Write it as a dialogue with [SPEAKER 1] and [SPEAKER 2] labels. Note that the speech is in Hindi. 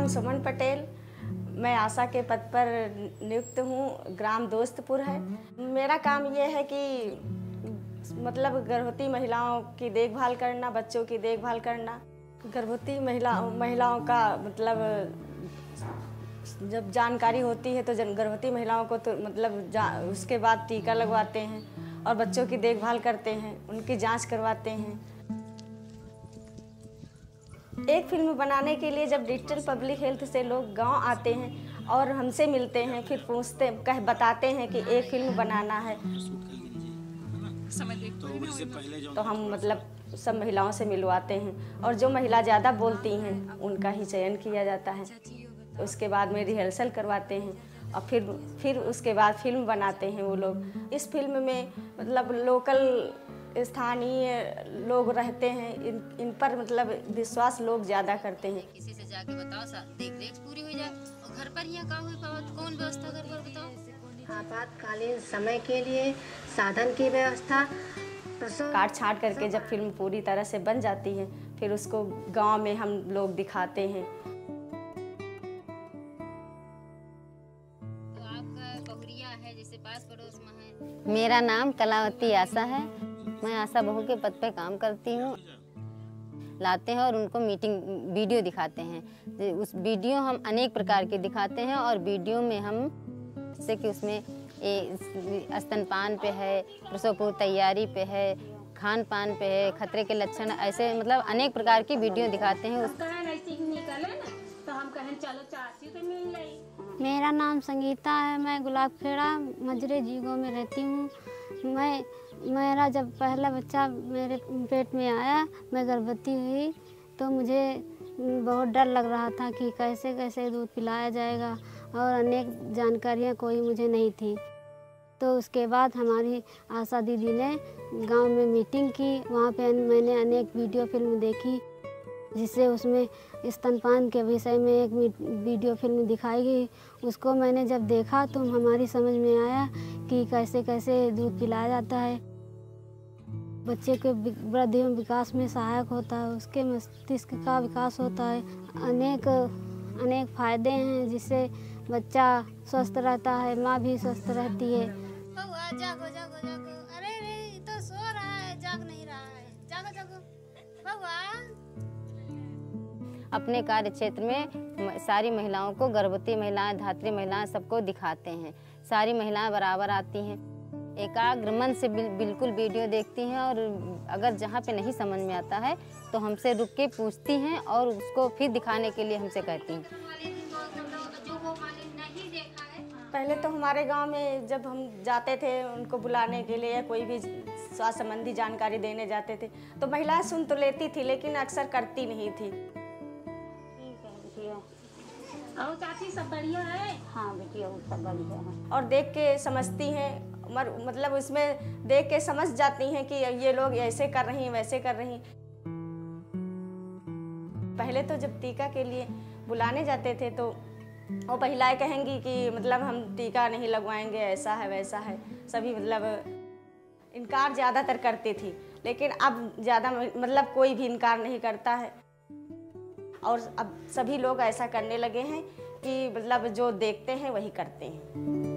[SPEAKER 1] नाम सुमन पटेल। मैं आशा के पद पर नियुक्त हूँ। ग्राम दोस्तपुर है। मेरा काम ये है कि मतलब गर्भवती महिलाओं की देखभाल करना, बच्चों की देखभाल करना। गर्भवती महिलाओं का मतलब जब जानकारी होती है तो गर्भवती महिलाओं को तो मतलब उसके बाद टीका लगवाते हैं और बच्चों की देखभाल करते हैं, उनकी जांच करवाते हैं। एक फिल्म बनाने के लिए जब डिजिटल पब्लिक हेल्थ से लोग गांव आते हैं और हमसे मिलते हैं, फिर बताते हैं कि एक फिल्म बनाना है, तो हम मतलब सब महिलाओं से मिलवाते हैं और जो महिला ज़्यादा बोलती हैं उनका ही चयन किया जाता है। उसके बाद में रिहर्सल करवाते हैं और फिर उसके बाद फिल्म बनाते हैं वो लोग। इस फिल्म में मतलब लोकल स्थानीय लोग रहते हैं, इन पर मतलब विश्वास लोग ज़्यादा करते हैं।
[SPEAKER 2] किसी से जाके बताओ, देख पूरी हो जाए और घर पर यहाँ का कौन व्यवस्था घर पर बताओ।
[SPEAKER 3] आपातकालीन समय के लिए साधन की व्यवस्था,
[SPEAKER 1] काट छाट करके जब फिल्म पूरी तरह से बन जाती है फिर उसको गांव में हम लोग दिखाते हैं।
[SPEAKER 2] तो आपका बहुरिया है जैसे पास पड़ोस में है।
[SPEAKER 4] मेरा नाम कलावती आशा है। मैं आशा बहू के पद पे काम करती हूँ। लाते हैं और उनको मीटिंग वीडियो दिखाते हैं। उस वीडियो हम अनेक प्रकार के दिखाते हैं और वीडियो में हम जैसे कि उसमें स्तनपान पे है, प्रसव पूर्व तैयारी पे है, खान पान पे है, खतरे के लक्षण, ऐसे मतलब अनेक प्रकार की वीडियो दिखाते हैं।
[SPEAKER 5] मेरा नाम संगीता है। मैं गुलाबखेड़ा मजरे जीगो में रहती हूँ। मेरा जब पहला बच्चा मेरे पेट में आया, मैं गर्भवती हुई, तो मुझे बहुत डर लग रहा था कि कैसे कैसे दूध पिलाया जाएगा और अनेक जानकारियाँ कोई मुझे नहीं थी। तो उसके बाद हमारी आशा दीदी ने गांव में मीटिंग की। वहाँ पे मैंने अनेक वीडियो फिल्म देखी, जिससे उसमें स्तनपान के विषय में एक वीडियो फिल्म दिखाई गई। उसको मैंने जब देखा तो हमारी समझ में आया कि कैसे कैसे दूध पिलाया जाता है। बच्चे के वृद्धि एवं विकास में सहायक होता है, उसके मस्तिष्क का विकास होता है। अनेक फायदे हैं, जिससे बच्चा स्वस्थ रहता है, माँ भी स्वस्थ रहती है।
[SPEAKER 2] जागो जागो जागो, अरे रे तो सो रहा है, जाग नहीं रहा है, जागो जागो
[SPEAKER 4] अपने कार्य क्षेत्र में सारी महिलाओं को, गर्भवती महिलाएं, धात्री महिलाएं, सबको दिखाते हैं। सारी महिलाएं बराबर आती हैं, एकाग्र मन से बिल्कुल वीडियो देखती हैं और अगर जहाँ पे नहीं समझ में आता है तो हमसे रुक के पूछती हैं और उसको फिर दिखाने के लिए हमसे कहती हैं।
[SPEAKER 1] पहले तो हमारे गांव में जब हम जाते थे उनको बुलाने के लिए या कोई भी स्वास्थ्य संबंधी जानकारी देने जाते थे तो महिलाएं सुन तो लेती थी लेकिन अक्सर करती नहीं थी।
[SPEAKER 2] और चाची सब बढ़िया है?
[SPEAKER 4] हाँ बेटिया सब बढ़िया है।
[SPEAKER 1] और देख के समझती हैं, मतलब उसमें देख के समझ जाती हैं कि ये लोग ऐसे कर रही हैं, वैसे कर रही। पहले तो जब टीका के लिए बुलाने जाते थे तो वो महिलाएं कहेंगी कि मतलब हम टीका नहीं लगवाएंगे, ऐसा है वैसा है। सभी मतलब इनकार ज़्यादातर करती थी, लेकिन अब ज़्यादा मतलब कोई भी इनकार नहीं करता है और अब सभी लोग ऐसा करने लगे हैं कि मतलब जो देखते हैं वही करते हैं।